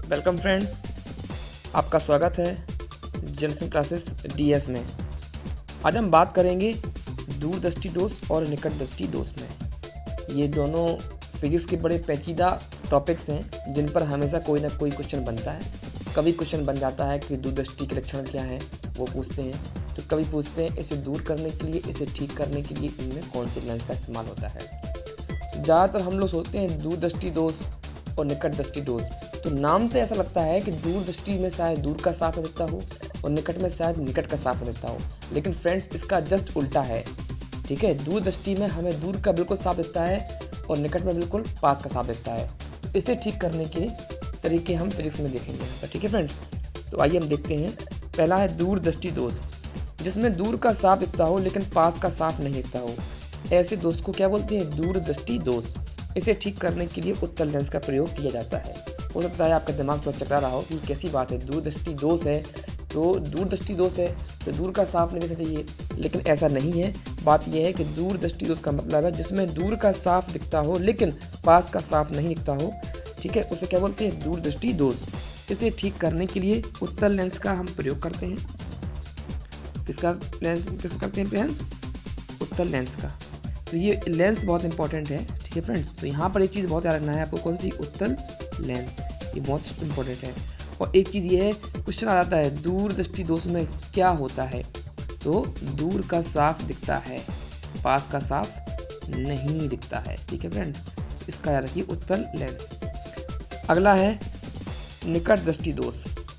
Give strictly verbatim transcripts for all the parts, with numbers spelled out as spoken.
Welcome friends, आपका स्वागत है जनरेशन क्लासेस डीएस में। आज हम बात करेंगे दूरदृष्टि दोष और निकटदृष्टि दोष में। ये दोनों फिजिक्स के बड़े पेचीदा टॉपिक्स हैं जिन पर हमेशा कोई ना कोई क्वेश्चन बनता है। कभी क्वेश्चन बन जाता है कि दूरदृष्टि के लक्षण क्या हैं, वो पूछते हैं, तो कभी पूछते हैं इसे दूर करने के लिए, इसे ठीक करने के लिए इनमें कौन से लेंस का इस्तेमाल होता है। ज़्यादातर हम लोग सोचते हैं दूरदृष्टि दोष और निकटदृष्टि दोष, तो नाम से ऐसा लगता है कि दूरदृष्टि में शायद दूर का साफ दिखता हो और निकट में शायद निकट का साफ दिखता हो, लेकिन फ्रेंड्स इसका जस्ट उल्टा है। ठीक है, दूरदृष्टि में हमें दूर का बिल्कुल साफ दिखता है और निकट में बिल्कुल पास का साफ दिखता है। तो इसे ठीक करने के तरीके हम फिजिक्स में देखेंगे यहाँ पर। ठीक है फ्रेंड्स, तो आइए हम देखते हैं। पहला है दूरदृष्टि दोष, जिसमें दूर का साफ दिखता हो लेकिन पास का साफ नहीं दिखता हो। ऐसे दोष को क्या बोलते हैं? दूरदृष्टि दोष। इसे ठीक करने के लिए उत्तल लेंस का प्रयोग किया जाता है। हो सकता है आपका दिमाग थोड़ा चकरा रहा हो कि कैसी बात है, दूरदृष्टि दोष है तो दूरदृष्टि दोष है तो दूर का साफ नहीं दिखना चाहिए, लेकिन ऐसा नहीं है। बात यह है कि दूरदृष्टि दोष का मतलब है जिसमें दूर का साफ दिखता हो लेकिन पास का साफ नहीं दिखता हो। ठीक है, उसे क्या बोलते हैं? दूरदृष्टि दोष। इसे ठीक करने के लिए उत्तल लेंस का हम प्रयोग करते हैं। किसका लेंस किसका करते हैं फ्रेंड्स? उत्तल लेंस का। तो ये लेंस बहुत इंपॉर्टेंट है। ठीक है फ्रेंड्स, तो यहाँ पर एक चीज़ बहुत याद रखना है आपको, कौन सी? उत्तल लेंस। ये बहुत इंपॉर्टेंट है। और एक चीज़ ये है, क्वेश्चन आ जाता है दूरदृष्टि दोष में क्या होता है, तो दूर का साफ दिखता है, पास का साफ नहीं दिखता है। ठीक है फ्रेंड्स, इसका याद रखिए, उत्तल लेंस। अगला है निकट दृष्टि दोष।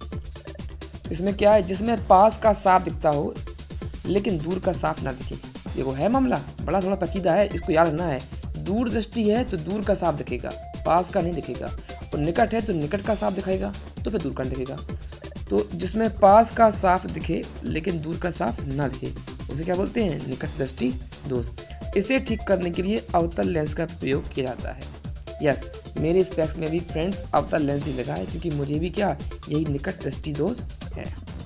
इसमें क्या है? जिसमें पास का साफ दिखता हो लेकिन दूर का साफ ना दिखे। ये वो है मामला, बड़ा थोड़ा पेचीदा है, इसको याद रखना है। दूर दृष्टि है तो दूर का साफ दिखेगा, पास का नहीं दिखेगा। और निकट है तो निकट का साफ दिखाएगा, तो फिर दूर का नहीं दिखेगा। तो जिसमें पास का साफ दिखे लेकिन दूर का साफ ना दिखे, उसे क्या बोलते हैं? निकट दृष्टि दोष। इसे ठीक करने के लिए अवतल लेंस का प्रयोग किया जाता है। यस, मेरे स्पेक्स में भी फ्रेंड्स अवतल लेंस ही लगा है, क्योंकि मुझे भी क्या, यही निकट दृष्टि दोष है।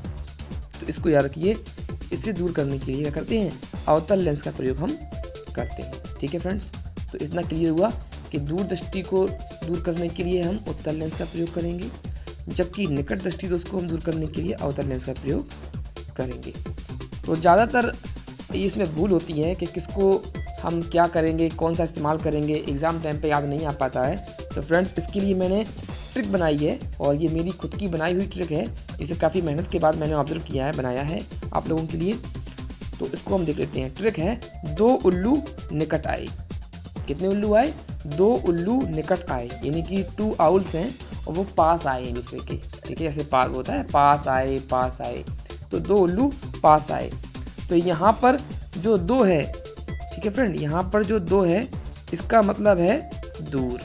तो इसको याद रखिए, इसे दूर करने के लिए क्या करते हैं? अवतल लेंस का प्रयोग हम करते हैं। ठीक है फ्रेंड्स, तो इतना क्लियर हुआ कि दूर दृष्टि को दूर करने के लिए हम उत्तल लेंस का प्रयोग करेंगे, जबकि निकट दृष्टि दोष को हम दूर करने के लिए अवतल लेंस का प्रयोग करेंगे। तो ज़्यादातर इसमें भूल होती है कि किसको हम क्या करेंगे, कौन सा इस्तेमाल करेंगे, एग्ज़ाम टाइम पे याद नहीं आ पाता है। तो फ्रेंड्स, इसके लिए मैंने ट्रिक बनाई है, और ये मेरी खुद की बनाई हुई ट्रिक है। इसे काफ़ी मेहनत के बाद मैंने ऑब्जर्व किया है, बनाया है आप लोगों के लिए। तो इसको हम देख लेते हैं। ट्रिक है, दो उल्लू निकट आए। कितने उल्लू आए? दो उल्लू निकट आए, यानी कि टू आउल्स हैं और वो पास आए एक दूसरे के। ठीक है, जैसे पास होता है, पास आए पास आए, तो दो उल्लू पास आए। तो यहाँ पर जो दो है, ठीक है फ्रेंड, यहाँ पर जो दो है इसका मतलब है दूर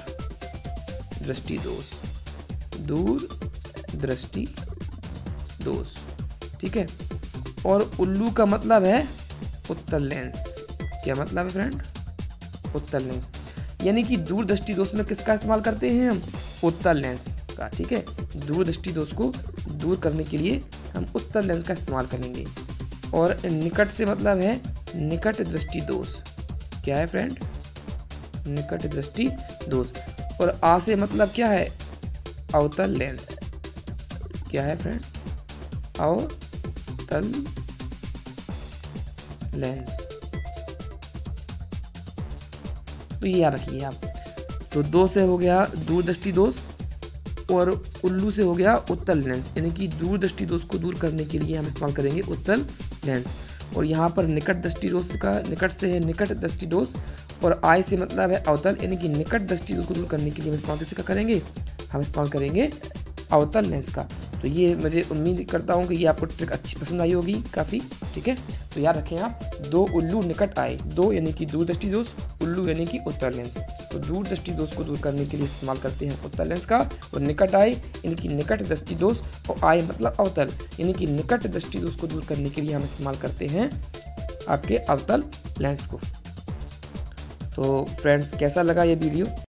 दृष्टि दोष, दूर दृष्टि दोष। ठीक है, और उल्लू का मतलब है उत्तल लेंस। क्या मतलब है फ्रेंड? उत्तल लेंस। यानी कि दूर दृष्टि दोष में किसका इस्तेमाल करते हैं हम? उत्तल लेंस का। ठीक है, दूर दृष्टि दोष को दूर करने के लिए हम उत्तल लेंस का इस्तेमाल करेंगे। और निकट से मतलब है निकट दृष्टि दोष। क्या है फ्रेंड? निकट दृष्टि दोष। और आ से मतलब क्या है? अवतल लेंस। क्या है फ्रेंड? अवतल लेंस। तो ये याद रखिए आप। तो दो से हो गया दूरदृष्टि दोष और उल्लू से हो गया उत्तल लेंस, यानी कि दूरदृष्टि दोष को दूर करने के लिए हम इस्तेमाल करेंगे उत्तल लेंस। और यहाँ पर निकट दृष्टि दोष का, निकट से है निकट दृष्टि दोष, और आय से मतलब है अवतल, यानी कि निकट दृष्टि दोष को दूर करने के लिए हम इस्तेमाल किसका करेंगे? हम इस्तेमाल करेंगे अवतल लेंस का। तो ये मुझे उम्मीद करता हूँ कि ये आपको ट्रिक अच्छी पसंद आई होगी काफ़ी। ठीक है, तो याद रखें आप, दो उल्लू निकट आए। दो यानी कि दूरदृष्टि दोष, उल्लू यानी कि उत्तल लेंस। तो दूरदृष्टि दोष को दूर करने के लिए इस्तेमाल करते हैं उत्तल लेंस का। और निकट आए यानी कि निकट दृष्टि दोष, और आए मतलब अवतल, यानी कि निकट दृष्टि दोष को दूर करने के लिए हम इस्तेमाल करते हैं आपके अवतल लेंस को। तो फ्रेंड्स, कैसा लगा ये वीडियो?